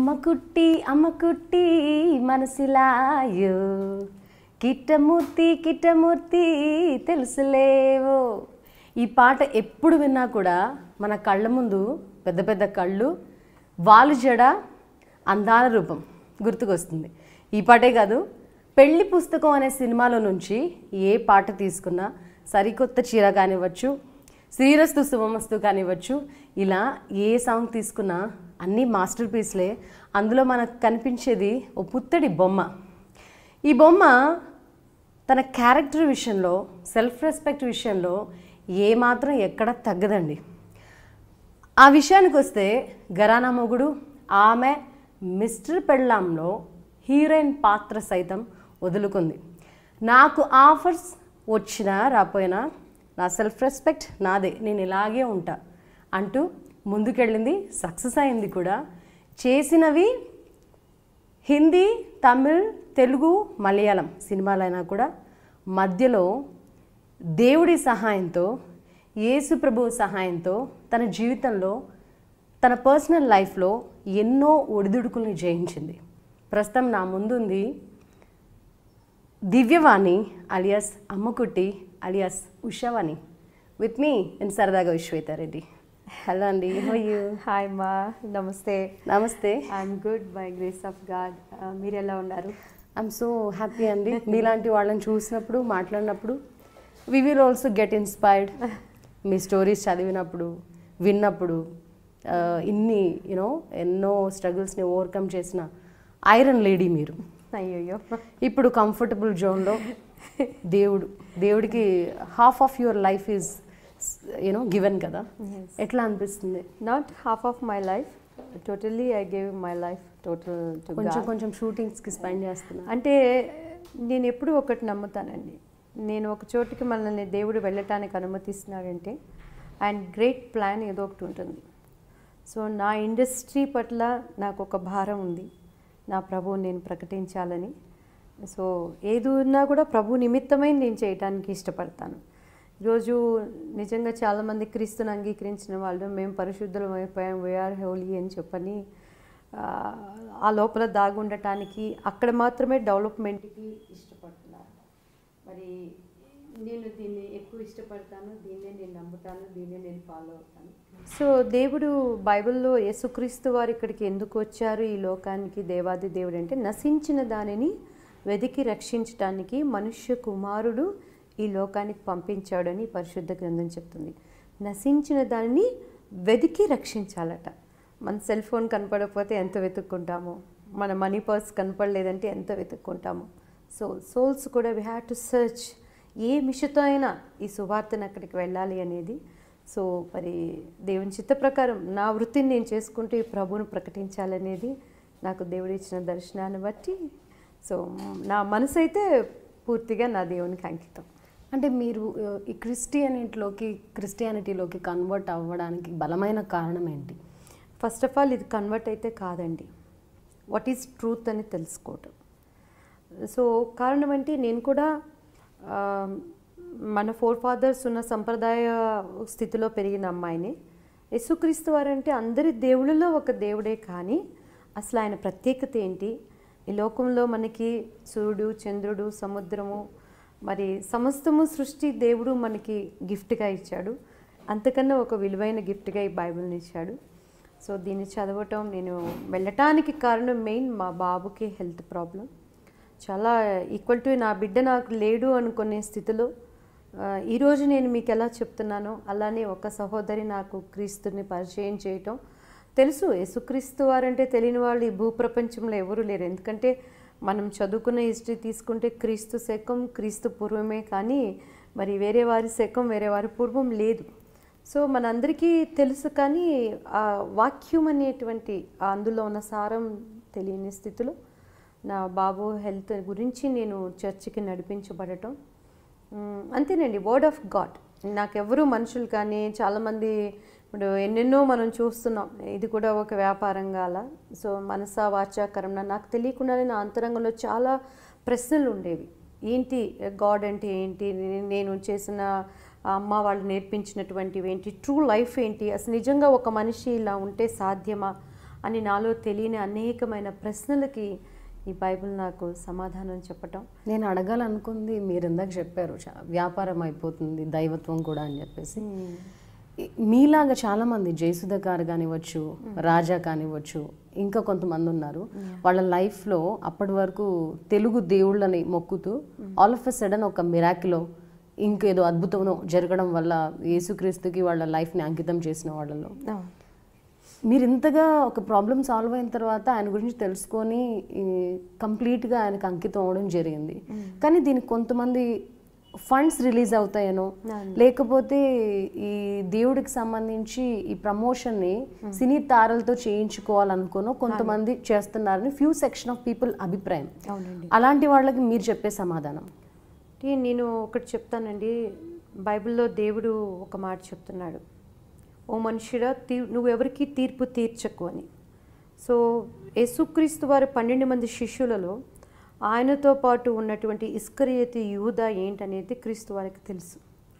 అమ్మ కుట్టి మనసిలాయో కిట్టమూర్తి తెలుసులేవో. ఈ పాట ఎప్పుడు విన్నా కూడా మన కళ్ళ ముందు పెద్ద పెద్ద కళ్ళు, వాలు జడ, అందాల రూపం గుర్తుకొస్తుంది. ఈ పాటే కాదు, పెళ్లి పుస్తకం అనే సినిమాలో నుంచి ఏ పాట తీసుకున్నా, సరికొత్త చీర కానివ్వచ్చు, శ్రీరస్తు శుభమస్తు కానివ్వచ్చు, ఇలా ఏ సాంగ్ తీసుకున్నా అన్నీ మాస్టర్ పీస్లే. అందులో మనకు కనిపించేది ఓ పుత్తడి బొమ్మ. ఈ బొమ్మ తన క్యారెక్టర్ విషయంలో, సెల్ఫ్ రెస్పెక్ట్ విషయంలో ఏమాత్రం ఎక్కడ తగ్గదండి. ఆ విషయానికి వస్తే ఘరానా మొగుడు ఆమె మిస్టర్ పెళ్ళాంలో హీరోయిన్ పాత్ర సైతం వదులుకుంది. నాకు ఆఫర్స్ వచ్చినా రాపోయినా నా సెల్ఫ్ రెస్పెక్ట్ నాదే, నేను ఇలాగే ఉంటా అంటూ ముందుకెళ్ళింది, సక్సెస్ అయింది కూడా. చేసినవి హిందీ, తమిళ్, తెలుగు, మలయాళం సినిమాలైనా కూడా మధ్యలో దేవుడి సహాయంతో, యేసు ప్రభువు సహాయంతో తన జీవితంలో, తన పర్సనల్ లైఫ్లో ఎన్నో ఒడిదుడుకుల్ని జయించింది. ప్రస్తుతం నా ముందుంది Divyavani alias Ammakutti alias Ushavani. With me in Saradaga Vishwetha Reddy. Hello అండి, హౌ ఆర్ యూ? హాయ్ మా, నమస్తే. నమస్తే. I'm good by grace of God. మీరు ఎలా ఉన్నారు? ఐఎమ్ సో హ్యాపీ అండి. మీలాంటి వాళ్ళని చూసినప్పుడు, మాట్లాడినప్పుడు we will also get inspired. మీ స్టోరీస్ చదివినప్పుడు, విన్నప్పుడు ఇన్ని ఎన్నో స్ట్రగుల్స్ని ఓవర్కమ్ చేసిన ఐరన్ లేడీ మీరు. అయ్యో, ఇప్పుడు కంఫర్టబుల్ జోన్లో దేవుడికి half of your life is given కదా. ఎట్లా అనిపిస్తుంది? Not half of my life, totally I gave my life total to God. కొంచెం షూటింగ్స్కి స్పెండ్ చేస్తున్నా. అంటే నేను ఎప్పుడు ఒకటి నమ్ముతానండి, నేను ఒక చోటికి మనల్ని దేవుడు వెళ్ళటానికి అనుమతిస్తున్నాడంటే అండ్ గ్రేట్ ప్లాన్ ఏదో ఒకటి ఉంటుంది. సో నా ఇండస్ట్రీ పట్ల నాకు ఒక భారం ఉంది, నా ప్రభువుని నేను ప్రకటించాలని. సో ఏది ఉన్నా కూడా ప్రభు నిమిత్తమై నేను చేయడానికి ఇష్టపడతాను. ఈరోజు నిజంగా చాలామంది క్రీస్తుని అంగీకరించిన వాళ్ళు మేము పరిశుద్ధులం అయిపోయాం, వీఆర్ హోలీ అని చెప్పని ఆ లోపల దాగుండటానికి, అక్కడ మాత్రమే డెవలప్మెంట్కి ఇష్టపడుతున్నారు. మరి నేను దీన్ని ఎక్కువ ఇష్టపడతాను, దీన్నే నేను నమ్ముతాను, దీన్నే నేను ఫాలో అవుతాను. సో దేవుడు బైబిల్లో యేసుక్రీస్తు వారు ఇక్కడికి ఎందుకు వచ్చారు ఈ లోకానికి, దేవాది దేవుడు అంటే నశించిన దానిని వెదికి రక్షించడానికి మనుష్య కుమారుడు ఈ లోకానికి పంపించాడని పరిశుద్ధ గ్రంథం చెప్తుంది. నశించిన దానిని వెదికి రక్షించాలట. మన సెల్ ఫోన్ కనపడకపోతే ఎంత వెతుక్కుంటామో, మన మనీ పర్స్ కనపడలేదంటే ఎంత వెతుక్కుంటామో. సో సోల్స్ కూడా వీ హ్యావ్ టు సర్చ్, ఏ మిషతో అయినా ఈ సువార్తను అక్కడికి వెళ్ళాలి అనేది. సో మరి దేవుని చిత్త ప్రకారం నా వృత్తిని నేను చేసుకుంటూ ఈ ప్రభువును ప్రకటించాలనేది నాకు దేవుడు ఇచ్చిన దర్శనాన్ని బట్టి. సో నా మనసు అయితే పూర్తిగా నా దేవునికి అంకితం. అంటే మీరు ఈ క్రిస్టియానిటీలోకి కన్వర్ట్ అవ్వడానికి బలమైన కారణం ఏంటి? ఫస్ట్ ఆఫ్ ఆల్ ఇది కన్వర్ట్ అయితే కాదండి, వాట్ ఈజ్ ట్రూత్ అని తెలుసుకోవటం. సో కారణం అంటే నేను కూడా మన ఫోర్ ఫాదర్స్ ఉన్న సంప్రదాయ స్థితిలో పెరిగిన అమ్మాయిని. యేసుక్రీస్తు వారంటే అందరి దేవుళ్ళలో ఒక దేవుడే, కానీ అసలు ఆయన ప్రత్యేకత ఏంటి, ఈ లోకంలో మనకి సూర్యుడు, చంద్రుడు, సముద్రము, మరి సమస్తము సృష్టి దేవుడు మనకి గిఫ్ట్గా ఇచ్చాడు. అంతకన్నా ఒక విలువైన గిఫ్ట్గా ఈ బైబిల్ని ఇచ్చాడు. సో దీన్ని చదవటం, నేను వెళ్ళటానికి కారణం మెయిన్ మా బాబుకి హెల్త్ ప్రాబ్లం. చాలా ఈక్వల్ టు నా బిడ్డ నాకు లేడు అనుకునే స్థితిలో ఈరోజు నేను మీకు ఎలా చెప్తున్నానో అలానే ఒక సహోదరి నాకు క్రీస్తుని పరిచయం చేయటం. తెలుసు యేసుక్రీస్తు వారంటే తెలియని వాళ్ళు ఈ భూప్రపంచంలో ఎవరూ లేరు. ఎందుకంటే మనం చదువుకున్న హిస్టరీ తీసుకుంటే క్రీస్తు శకం, క్రీస్తు పూర్వమే, కానీ మరి వేరే వారి శకం, వేరే వారి పూర్వం లేదు. సో మనందరికీ తెలుసు, కానీ ఆ వాక్యం అనేటువంటి అందులో ఉన్న సారం తెలియని స్థితిలో నా బాబు హెల్త్ గురించి నేను చర్చికి నడిపించబడటం అంతేనండి. Word of God. నాకెవరు మనుషులు కానీ చాలామంది ఇప్పుడు ఎన్నెన్నో మనం చూస్తున్నాం, ఇది కూడా ఒక వ్యాపారంగా అలా. సో మనస వాచా కర్మణ నాకు తెలియకుండానే నా అంతరంగంలో చాలా ప్రశ్నలు ఉండేవి. ఏంటి గాడ్ అంటే ఏంటి, నేను చేసిన అమ్మ వాళ్ళు నేర్పించినటువంటివి ఏంటి, ట్రూ లైఫ్ ఏంటి, అసలు నిజంగా ఒక మనిషి ఇలా ఉంటే సాధ్యమా అని నాలో తెలియని అనేకమైన ప్రశ్నలకి ఈ బైబిల్ నాకు సమాధానం చెప్పటం. నేను అడగాలనుకుంది మీరు ఇందాక చెప్పారు, వ్యాపారం అయిపోతుంది దైవత్వం కూడా అని చెప్పేసి. మీలాగా చాలామంది జయసుధ గారు కానివ్వచ్చు, రాజా కానివ్వచ్చు, ఇంకా కొంతమంది ఉన్నారు, వాళ్ళ లైఫ్లో అప్పటి వరకు తెలుగు దేవుళ్ళని మొక్కుతూ ఆల్ ఆఫ్ ఎ సడన్ ఒక మిరాకిలో ఇంకేదో అద్భుతం జరగడం వల్ల యేసుక్రీస్తుకి వాళ్ళ లైఫ్ని అంకితం చేసిన వాళ్ళలో మీరు ఇంతగా ఒక ప్రాబ్లం సాల్వ్ అయిన తర్వాత ఆయన గురించి తెలుసుకొని కంప్లీట్గా ఆయనకు అంకితం అవ్వడం జరిగింది. కానీ దీనికి కొంతమంది ఫండ్స్ రిలీజ్ అవుతాయనో, లేకపోతే ఈ దేవుడికి సంబంధించి ఈ ప్రమోషన్ని సినీ తారలతో చేయించుకోవాలనుకోనో కొంతమంది చేస్తున్నారని ఫ్యూ సెక్షన్ ఆఫ్ పీపుల్ అభిప్రాయం. అలాంటి వాళ్ళకి మీరు చెప్పే సమాధానం? నేను ఒకటి చెప్తానండి. బైబిల్లో దేవుడు ఒక మాట చెప్తున్నాడు, ఓ మనుషుడా నువ్వెవరికి తీర్పు తీర్చకు అని. సో యేసుక్రీస్తు వారి 12 మంది శిష్యులలో ఆయనతో పాటు ఉన్నటువంటి ఇస్కరియోతు యూదా ఏంటనేది క్రీస్తు వారికి తెలుసు.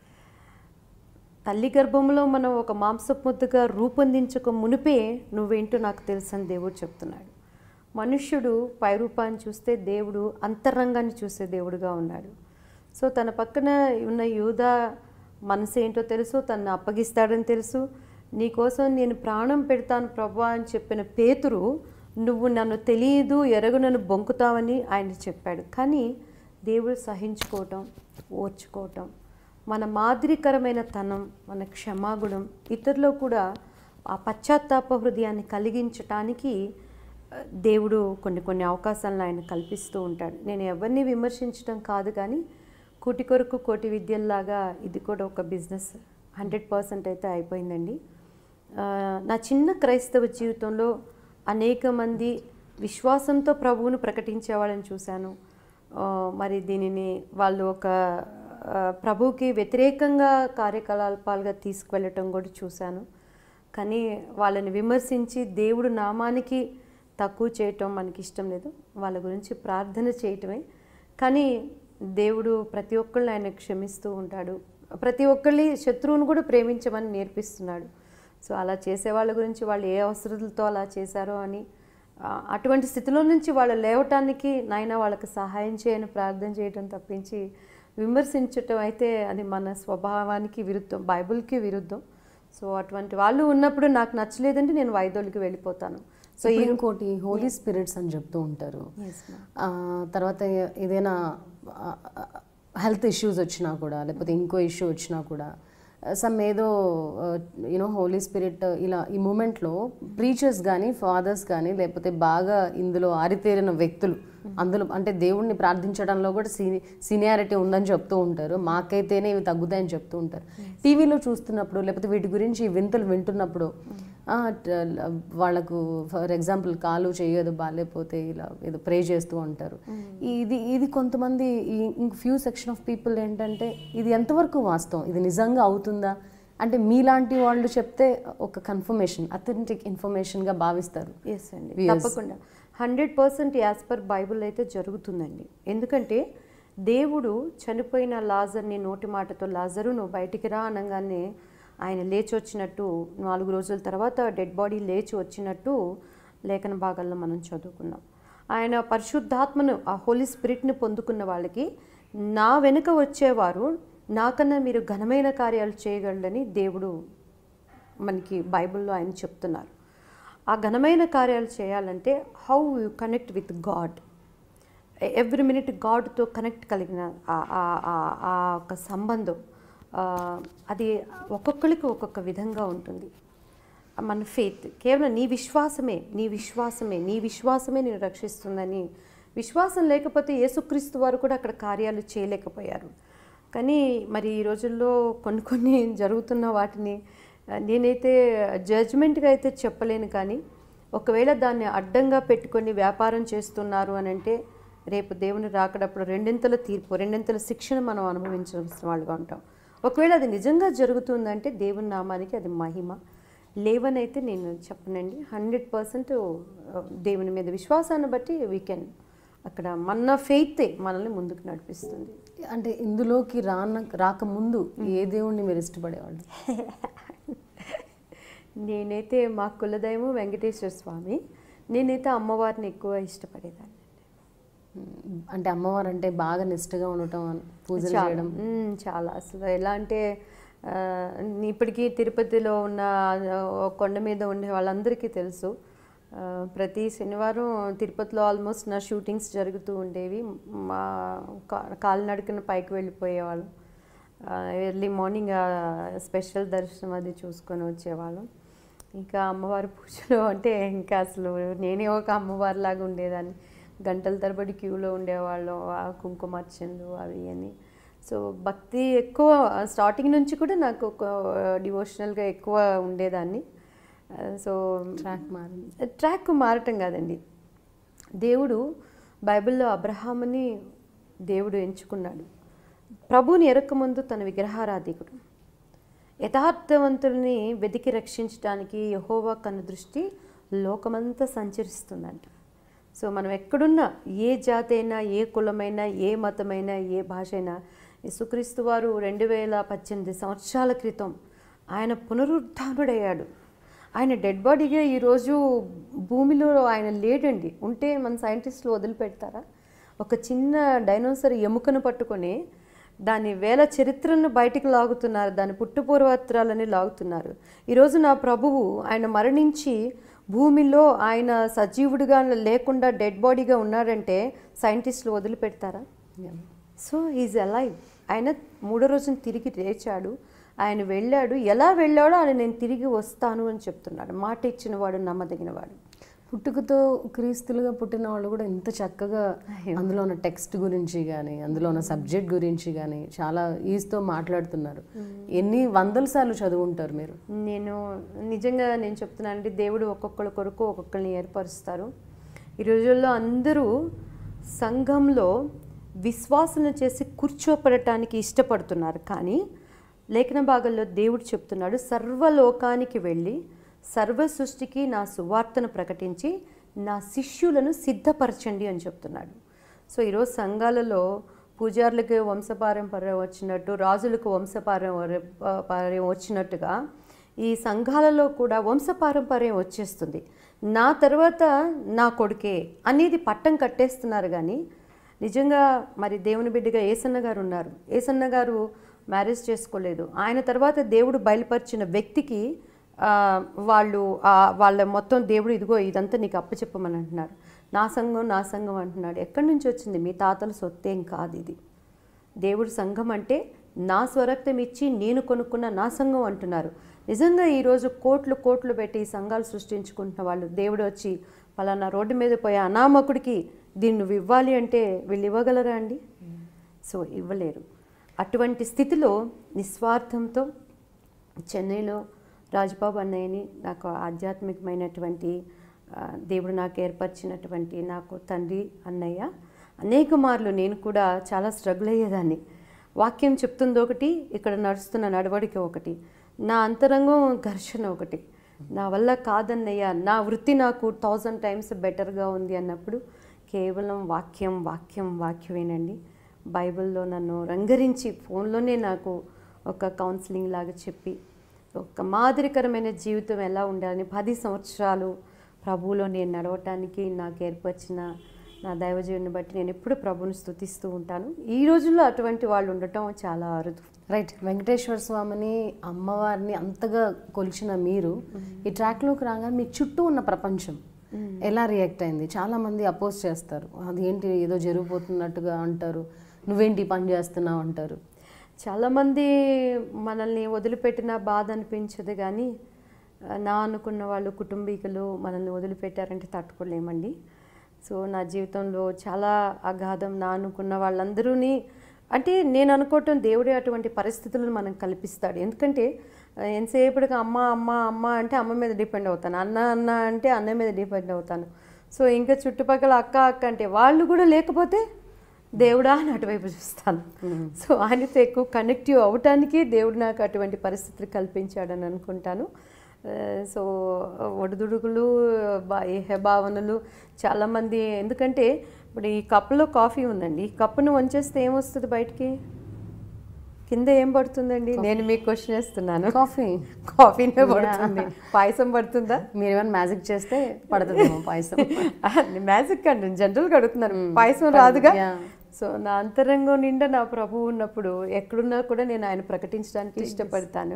తల్లి గర్భంలో మనం ఒక మాంసపు ముద్దగా రూపొందించక మునిపే నువ్వేంటో నాకు తెలుసు అని దేవుడు చెప్తున్నాడు. మనుష్యుడు పైరూపాన్ని చూస్తే దేవుడు అంతరంగాన్ని చూసే దేవుడుగా ఉన్నాడు. సో తన పక్కన ఉన్న యూదా మనసు ఏంటో తెలుసు, తనను అప్పగిస్తాడని తెలుసు. నీకోసం నేను ప్రాణం పెడతాను ప్రభువా అని చెప్పిన పేతురు, నువ్వు నన్ను తెలియదు ఎరగనను బొంకుతావని ఆయన చెప్పాడు. కానీ దేవుడు సహించుకోవటం, ఓర్చుకోవటం, మన మాదిరికరమైన తనం, మన క్షమాగుణం, ఇతరులో కూడా ఆ పశ్చాత్తాప హృదయాన్ని కలిగించటానికి దేవుడు కొన్ని అవకాశాలను ఆయన కల్పిస్తూ ఉంటాడు. నేను ఎవరిని విమర్శించడం కాదు, కానీ కూటి కొరకు కోటి విద్యల్లాగా ఇది కూడా ఒక బిజినెస్ 100% అయితే అయిపోయిందండి. నా చిన్న క్రైస్తవ జీవితంలో అనేక మంది విశ్వాసంతో ప్రభువును ప్రకటించే వాళ్ళని చూశాను. మరి దీనిని వాళ్ళు ఒక ప్రభువుకి వ్యతిరేకంగా కార్యకలాపాలుగా తీసుకువెళ్ళటం కూడా చూశాను. కానీ వాళ్ళని విమర్శించి దేవుడు నామానికి తక్కువ చేయటం మనకి ఇష్టం లేదు. వాళ్ళ గురించి ప్రార్థన చేయటమే. కానీ దేవుడు ప్రతి ఒక్కళ్ళని ఆయన క్షమిస్తూ ఉంటాడు. ప్రతి ఒక్కళ్ళని శత్రువును కూడా ప్రేమించమని నేర్పిస్తున్నాడు. సో అలా చేసే వాళ్ళ గురించి వాళ్ళు ఏ అవసరాలతో అలా చేశారో అని, అటువంటి స్థితిలో నుంచి వాళ్ళు లేవటానికి నాయన వాళ్ళకి సహాయం చేయని ప్రార్థన చేయడం తప్పించి విమర్శించటం అయితే అది మన స్వభావానికి విరుద్ధం, బైబిల్కి విరుద్ధం. సో అటువంటి వాళ్ళు ఉన్నప్పుడు నాకు నచ్చలేదంటే నేను వైదొలికి వెళ్ళిపోతాను. సో ఇంకోటి హోలీ స్పిరిట్స్ అని చెప్తూ ఉంటారు. తర్వాత ఏదైనా హెల్త్ ఇష్యూస్ వచ్చినా కూడా, లేకపోతే ఇంకో ఇష్యూ వచ్చినా కూడా సమ్ ఏదో హోలీ స్పిరిట్ ఇలా ఈ మూమెంట్లో ప్రీచర్స్ కానీ ఫాదర్స్ కానీ లేకపోతే బాగా ఇందులో ఆరితేరిన వ్యక్తులు అందులో అంటే దేవుణ్ణి ప్రార్థించడంలో కూడా సీనియారిటీ ఉందని చెప్తూ ఉంటారు. మాకైతేనే ఇవి తగ్గుతాయని చెప్తూ ఉంటారు. టీవీలో చూస్తున్నప్పుడు లేకపోతే వీటి గురించి వింతలు వింటున్నప్పుడు వాళ్ళకు ఫర్ ఎగ్జాంపుల్ కాలు చేయదు బాగాలేకపోతే ఇలా ఏదో ప్రే చేస్తూ ఉంటారు. ఇది కొంతమంది ఇంక ఫ్యూ సెక్షన్ ఆఫ్ పీపుల్ ఏంటంటే ఇది ఎంతవరకు వాస్తవం, ఇది నిజంగా అవుతుందా అంటే మీలాంటి వాళ్ళు చెప్తే ఒక కన్ఫర్మేషన్, అథెంటిక్ ఇన్ఫర్మేషన్గా భావిస్తారు. ఎస్ అండి, తప్పకుండా 100% యాజ్ పర్ బైబుల్ అయితే జరుగుతుందండి. ఎందుకంటే దేవుడు చనిపోయిన లాజర్ని నోటి మాటతో లాజరు నువ్వు బయటికి రా అనగానే ఆయన లేచి వచ్చినట్టు, 4 రోజుల తర్వాత డెడ్ బాడీ లేచి వచ్చినట్టు లేఖన భాగాల్లో మనం చదువుకున్నాం. ఆయన పరిశుద్ధాత్మను, ఆ హోలీ స్పిరిట్ని పొందుకున్న వాళ్ళకి నా వెనుక వచ్చేవారు నాకన్నా మీరు ఘనమైన కార్యాలు చేయగలరని దేవుడు మనకి బైబిల్లో ఆయన చెప్తున్నారు. ఆ ఘనమైన కార్యాలు చేయాలంటే how you connect with God, every minute గాడ్తో కనెక్ట్ కలిగిన ఆ ఒక సంబంధం అది ఒక్కొక్కరికి ఒక్కొక్క విధంగా ఉంటుంది. మన ఫెయిత్ కేవలం నీ విశ్వాసమే నేను రక్షిస్తుందని విశ్వాసం లేకపోతే యేసుక్రీస్తు వారు కూడా అక్కడ కార్యాలు చేయలేకపోయారు. కానీ మరి ఈ రోజుల్లో కొన్ని జరుగుతున్న వాటిని నేనైతే జడ్జ్మెంట్గా అయితే చెప్పలేను. కానీ ఒకవేళ దాన్ని అడ్డంగా పెట్టుకొని వ్యాపారం చేస్తున్నారు అని అంటే రేపు దేవుని రాకడప్పుడు 2ంతల తీర్పు, 2ంతల శిక్షణ మనం అనుభవించాల్సిన వాళ్ళుగా ఉంటాం. ఒకవేళ అది నిజంగా జరుగుతుందంటే దేవుని నామానికి అది మహిమ. లేవనైతే నేను చెప్పనండి. 100% దేవుని మీద విశ్వాసాన్ని బట్టి వీ కెన్, అక్కడ మన ఫెయితే మనల్ని ముందుకు నడిపిస్తుంది. అంటే ఇందులోకి రాకముందు ఏ దేవుణ్ణి మీరు ఇష్టపడేవాళ్ళు? నేనైతే మా కులదైవం వెంకటేశ్వర స్వామి. నేనైతే అమ్మవారిని ఎక్కువ ఇష్టపడేదాన్ని. అంటే అమ్మవారు అంటే బాగా నిష్ఠగా ఉండటం, పూజలు చేయడం. చాలా అసలు ఎలా అంటే ఇప్పటికీ తిరుపతిలో ఉన్న కొండ మీద ఉండే వాళ్ళందరికీ తెలుసు. ప్రతి శనివారం తిరుపతిలో ఆల్మోస్ట్ నా షూటింగ్స్ జరుగుతూ ఉండేవి. మా కాలినడకన పైకి వెళ్ళిపోయేవాళ్ళం. ఎర్లీ మార్నింగ్ స్పెషల్ దర్శనం అది చూసుకొని వచ్చేవాళ్ళం. ఇంకా అమ్మవారి పూజలు అంటే ఇంకా అసలు నేనే ఒక అమ్మవారిలాగా ఉండేదాన్ని. గంటల తరబడి క్యూలో ఉండేవాళ్ళం, కుంకుమార్చనలు అవి అని. సో భక్తి ఎక్కువ స్టార్టింగ్ నుంచి కూడా నాకు ఒక డివోషనల్గా ఎక్కువ ఉండేదాన్ని. సో ట్రాక్ మారటం కాదండి, దేవుడు బైబిల్లో అబ్రహాముని దేవుడు ఎంచుకున్నాడు. ప్రభువుని ఎరక్కముందు తన విగ్రహారాధికుడు. యథార్థవంతుల్ని వెతికి రక్షించడానికి యెహోవా కన్ను దృష్టి లోకమంతా సంచరిస్తుందంట. సో మనం ఎక్కడున్నా, ఏ జాతి అయినా, ఏ కులమైనా, ఏ మతమైనా, ఏ భాష అయినా, యేసుక్రీస్తు వారు 2018 సంవత్సరాల క్రితం ఆయన పునరుద్ధానుడయ్యాడు. ఆయన డెడ్ బాడీగా ఈరోజు భూమిలో ఆయన లేడండి. ఉంటే మన సైంటిస్టులు వదిలిపెడతారా? ఒక చిన్న డైనోసర్ ఎముకను పట్టుకొని దాని వేల చరిత్రను బయటికి లాగుతున్నారు, దాని పుట్టుపూర్వత్రాలని లాగుతున్నారు. ఈరోజు నా ప్రభువు ఆయన మరణించి భూమిలో ఆయన సజీవుడిగా లేకుండా డెడ్ బాడీగా ఉన్నాడంటే సైంటిస్టులు వదిలిపెడతారా? So is alive. ఆయన 3వ రోజున తిరిగి లేచాడు. ఆయన వెళ్ళాడు. ఎలా వెళ్ళాడో ఆయన నేను తిరిగి వస్తాను అని చెప్తున్నాడు. మాట ఇచ్చిన వాడు నమ్మదగినవాడు. పుట్టుకతో క్రీస్తులుగా పుట్టిన వాళ్ళు కూడా ఇంత చక్కగా అందులో ఉన్న టెక్స్ట్ గురించి కానీ, అందులో ఉన్న సబ్జెక్ట్ గురించి కానీ చాలా ఈజీతో మాట్లాడుతున్నారు. ఎన్ని వందల సార్లు చదువుంటారు మీరు? నేను నిజంగా నేను చెప్తున్నానండి, దేవుడు ఒక్కొక్కరి కొరకు ఒక్కొక్కరిని ఏర్పరుస్తారు. ఈ రోజుల్లో అందరూ సంఘంలో విశ్వాసన చేసి కూర్చోపడటానికి ఇష్టపడుతున్నారు. కానీ లేఖన భాగంలో దేవుడు చెప్తున్నాడు, సర్వలోకానికి వెళ్ళి సర్వ సృష్టికి నా సువార్తను ప్రకటించి నా శిష్యులను సిద్ధపరచండి అని చెప్తున్నాడు. సో ఈరోజు సంఘాలలో పూజారులకు వంశపారంపర్యం వచ్చినట్టు, రాజులకు వంశపారంపర్యం వచ్చినట్టుగా ఈ సంఘాలలో కూడా వంశపారంపర్యం వచ్చేస్తుంది. నా తర్వాత నా కొడుకే అనేది పట్టం కట్టేస్తున్నారు. కానీ నిజంగా మరి దేవుని బిడ్డగా ఏసన్న గారు ఉన్నారు. ఏసన్న గారు మ్యారేజ్ చేసుకోలేదు. ఆయన తర్వాత దేవుడు బయలుపరిచిన వ్యక్తికి వాళ్ళ మొత్తం దేవుడు ఇదిగో ఇదంతా నీకు అప్పచెప్పమని అంటున్నారు. నా సంఘం అంటున్నాడు. ఎక్కడి నుంచి వచ్చింది? మీ తాతల సొత్తేం కాదు ఇది. దేవుడు సంఘం అంటే నా స్వరక్తం ఇచ్చి నేను కొనుక్కున్న నా సంఘం అంటున్నారు. నిజంగా ఈరోజు కోట్లు పెట్టి ఈ సంఘాలు సృష్టించుకుంటున్న వాళ్ళు దేవుడు వచ్చి పలానా రోడ్డు మీద పోయే అనామకుడికి దీన్ని నువ్వు ఇవ్వాలి అంటే వీళ్ళు ఇవ్వగలరా అండి? సో ఇవ్వలేరు. అటువంటి స్థితిలో నిస్వార్థంతో చెన్నైలో రాజబాబు అన్నయ్యని, నాకు ఆధ్యాత్మికమైనటువంటి దేవుడు నాకు ఏర్పరిచినటువంటి నాకు తండ్రి అన్నయ్య, అనేక మార్లు నేను కూడా చాలా స్ట్రగుల్ అయ్యేదాన్ని. వాక్యం చెప్తుంది ఒకటి, ఇక్కడ నడుస్తున్న నడవడిక ఒకటి, నా అంతరంగం ఘర్షణ ఒకటి. నా వల్ల కాదన్నయ్య, నా వృత్తి నాకు 1000 టైమ్స్ బెటర్గా ఉంది అన్నప్పుడు కేవలం వాక్యమేనండి. బైబిల్లో నన్ను రంగరించి ఫోన్లోనే నాకు ఒక కౌన్సిలింగ్ లాగా చెప్పి ఒక మాదిరికరమైన జీవితం ఎలా ఉండాలని 10 సంవత్సరాలు ప్రభువులో నేను నడవటానికి నాకు ఏర్పరిచిన నా దైవజీవుని బట్టి నేను ఎప్పుడు ప్రభువుని స్తుతిస్తూ ఉంటాను. ఈ రోజుల్లో అటువంటి వాళ్ళు ఉండటం చాలా అరుదు. రైట్. వెంకటేశ్వర స్వామిని, అమ్మవారిని అంతగా కొలిచిన మీరు ఈ ట్రాక్లోకి రాగానే మీ చుట్టూ ఉన్న ప్రపంచం ఎలా రియాక్ట్ అయింది? చాలామంది అపోజ్ చేస్తారు, అదేంటి ఏదో జరిగిపోతున్నట్టుగా అంటారు, నువ్వేంటి పని చేస్తున్నావు అంటారు. చాలామంది మనల్ని వదిలిపెట్టిన బాధ అనిపించదు. కానీ నా అనుకున్న వాళ్ళు కుటుంబీకులు మనల్ని వదిలిపెట్టారంటే తట్టుకోలేమండి. సో నా జీవితంలో చాలా అగాధం. నా అనుకున్న వాళ్ళందరూని అంటే నేను అనుకోవటం దేవుడే అటువంటి పరిస్థితులను మనం కల్పిస్తాడు. ఎందుకంటే ఎంతసేపటికి అమ్మ అంటే అమ్మ మీద డిపెండ్ అవుతాను, అన్న అంటే అన్న మీద డిపెండ్ అవుతాను. సో ఇంకా చుట్టుపక్కల అక్క అంటే వాళ్ళు కూడా లేకపోతే దేవుడా అని అటువైపు చూస్తాను. సో ఆయనతో ఎక్కువ కనెక్టివ్ అవటానికి దేవుడు నాకు అటువంటి పరిస్థితులు కల్పించాడని అనుకుంటాను. సో ఒడిదుడుకులు, భావనలు చాలామంది, ఎందుకంటే ఇప్పుడు ఈ కప్పులో కాఫీ ఉందండి, ఈ కప్పును వంచేస్తే ఏమొస్తుంది బయటికి? కింద ఏం పడుతుందండి? నేను మీకు క్వశ్చన్ వేస్తున్నాను. కాఫీనే పడుతుంది. పాయసం పడుతుందా? మీరు ఏమైనా మ్యాజిక్ చేస్తే పడుతుందేమో పాయసం. మ్యాజిక్ అండి, జనరల్గా అడుగుతున్నాను. పాయసం రాదుగా. సో నా అంతరంగం నిండా నా ప్రభువు ఉన్నప్పుడు ఎక్కడున్నా కూడా నేను ఆయన ప్రకటించడానికి ఇష్టపడతాను.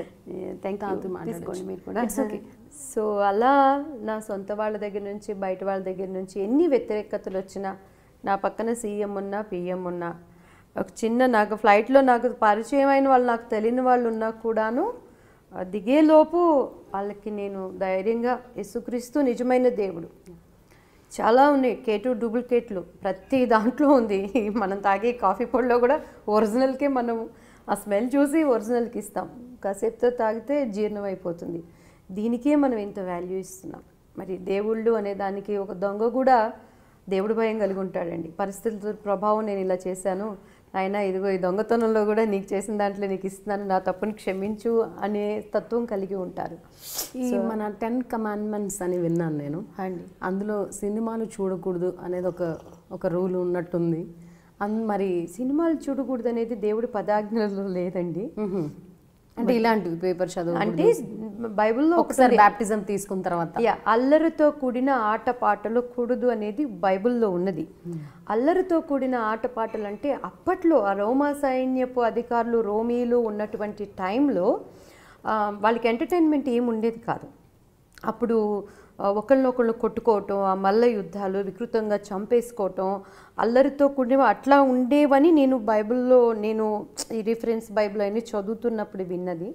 తీసుకోండి మీరు కూడా. సో అలా నా సొంత వాళ్ళ దగ్గర నుంచి, బయట వాళ్ళ దగ్గర నుంచి ఎన్ని వ్యతిరేకతలు వచ్చినా, నా పక్కన సీఎం ఉన్నా, పిఎం ఉన్నా, ఒక చిన్న నాకు ఫ్లైట్లో నాకు పరిచయం అయిన వాళ్ళు, నాకు తెలియని వాళ్ళు ఉన్నా కూడాను దిగేలోపు వాళ్ళకి నేను ధైర్యంగా యేసుక్రీస్తు నిజమైన దేవుడు. చాలా ఉన్నాయి కేటు డూప్లికేట్లు ప్రతి దాంట్లో ఉంది. మనం తాగే కాఫీ పొడిలో కూడా ఒరిజినల్కే మనం ఆ స్మెల్ చూసి ఒరిజినల్కి ఇస్తాం, కాసేపుతో తాగితే జీర్ణం అయిపోతుంది. దీనికే మనం ఇంత వాల్యూ ఇస్తున్నాం. మరి దేవుళ్ళు అనే దానికి ఒక దొంగ కూడా దేవుడు భయం కలిగి ఉంటాడండి. పరిస్థితుల ప్రభావం నేను ఇలా చేశాను ఆయన, ఇదిగో ఈ దొంగతనంలో కూడా నీకు చేసిన దాంట్లో నీకు ఇస్తున్నాను, నా తప్పుని క్షమించు అనే తత్వం కలిగి ఉంటారు. ఈ మన 10 కమాండ్మెంట్స్ అని విన్నాను నేను అండి. అందులో సినిమాలు చూడకూడదు అనేది ఒక రూల్ ఉన్నట్టుంది. మరి సినిమాలు చూడకూడదు అనేది దేవుడి పదాజ్ఞలో లేదండి. అంటే ఇలాంటివి పేపర్ చదువు అంటే బైబిల్లో ఒకసారి బ్యాప్టిజం తీసుకున్న తర్వాత అల్లరితో కూడిన ఆటపాటలు కూడదు అనేది బైబిల్లో ఉన్నది. అల్లరితో కూడిన ఆటపాటలు అంటే అప్పట్లో ఆ రోమా సైన్యపు అధికారులు, రోమీలు ఉన్నటువంటి టైంలో వాళ్ళకి ఎంటర్టైన్మెంట్ ఏమి ఉండేది కాదు. అప్పుడు ఒకళ్ళనొకళ్ళు కొట్టుకోవటం, ఆ మల్ల యుద్ధాలు, వికృతంగా చంపేసుకోవటం, అల్లరితో కూడిన అట్లా ఉండేవని నేను బైబిల్లో, నేను ఈ రిఫరెన్స్ బైబిల్ అని చదువుతున్నప్పుడు విన్నది.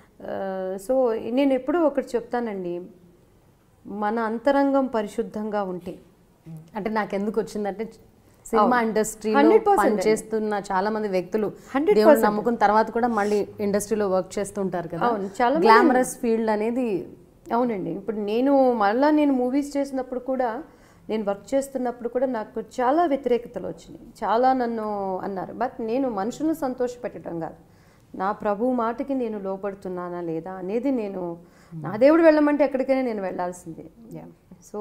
సో నేను ఎప్పుడూ ఒకటి చెప్తానండి, మన అంతరంగం పరిశుద్ధంగా ఉంటే, అంటే నాకు ఎందుకు వచ్చిందంటే సినిమా ఇండస్ట్రీలో పనిచేస్తున్న చాలా మంది వ్యక్తులు దేవుడిని నమ్ముకున్న తర్వాత కూడా మళ్ళీ ఇండస్ట్రీలో వర్క్ చేస్తుంటారు కదా, చాలా గ్లామరస్ ఫీల్డ్ అనేది. అవునండి. ఇప్పుడు నేను మూవీస్ చేసినప్పుడు కూడా, నేను వర్క్ చేస్తున్నప్పుడు కూడా నాకు చాలా వ్యతిరేకతలు వచ్చినాయి, చాలా నన్ను అన్నారు. బట్ నేను మనుషులను సంతోషపెట్టడం కాదు, నా ప్రభు మాటకి నేను లోపడుతున్నానా లేదా అనేది, నేను నా దేవుడు వెళ్ళమంటే ఎక్కడికైనా నేను వెళ్ళాల్సిందే. So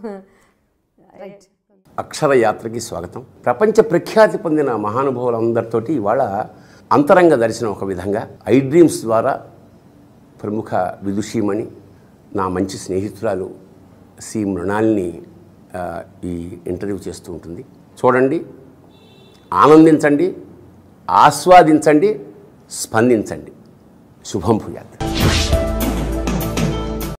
right. అక్షర యాత్రకి స్వాగతం. ప్రపంచ ప్రఖ్యాతి పొందిన మహానుభావులందరితోటి ఇవాళ అంతరంగ దర్శనం ఒక విధంగా ఐ డ్రీమ్స్ ద్వారా ప్రముఖ విదుషీమణి, నా మంచి స్నేహితురాలు సి మృణాల్ని ఈ ఇంటర్వ్యూ చేస్తూ ఉంటుంది. చూడండి, ఆనందించండి, ఆస్వాదించండి, స్పందించండి. శుభం భూయాత్.